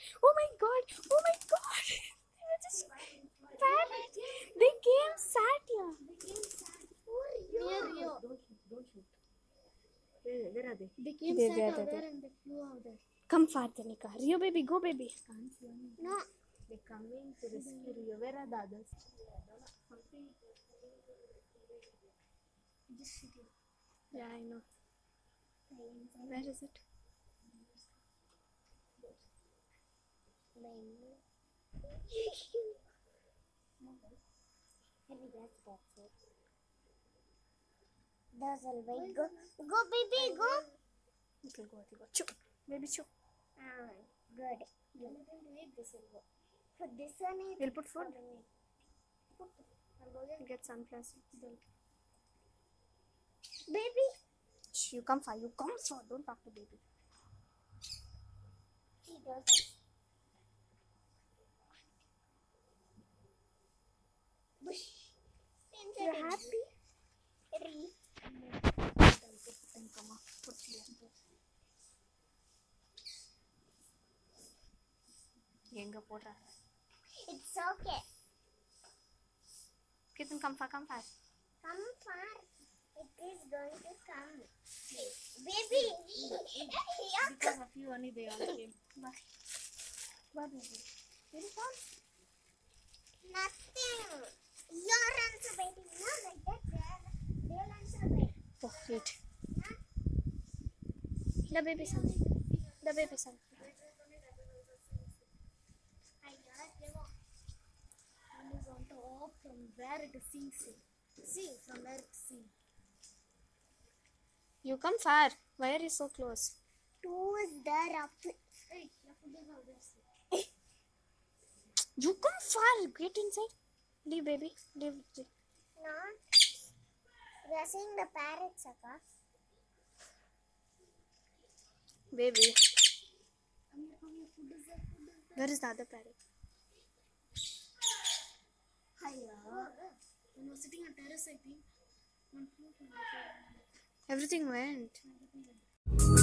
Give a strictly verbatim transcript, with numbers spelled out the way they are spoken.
Oh my god! Oh my god! They were just parrot. They came sat here. Near you. Don't shoot. Don't shoot. Where, where are they? They came They- sat they are out there. there and they flew out there. Come farther, Nika. Rio baby, go baby. Can't see any. No. They're coming to rescue Rio. Where are the others? Something. Just sit here. Yeah, I know. Where is it? Dazzle, wait, go, go, baby, go. It will go. It will go. Choo. Baby, choo. Alright, good. You eat this will go. For this one, it We'll put food. Put. I'll go there. Get sunflower. Baby. Shh, you come far. You come far. Don't talk to baby. He does that. Bush. You're happy? Ready. Then come on. Put here. எங்க போடுறாங்க? It's okay. Kitten, come far. Come far. Come far. It is going to come. Baby. Because of you only they all came. Bye. Bye, baby. Very fun. Nothing. Your answer, baby. Not like that. They'll, they'll answer, baby. Oh, wait. The baby son. The baby son. One is on top from where it is seen. See, see from where it is seen. You come far. Why are you so close? Two is there up. Hey, your food is out there. You come far. Get inside. Leave, baby. Leave. leave. Not. We are seeing the parrots, Akka. Baby. Come here, come here. Food is there. Food is there. Where is the other parrot? Hiya. When we're sitting on terrace, I think. One flew from the Everything went. floor.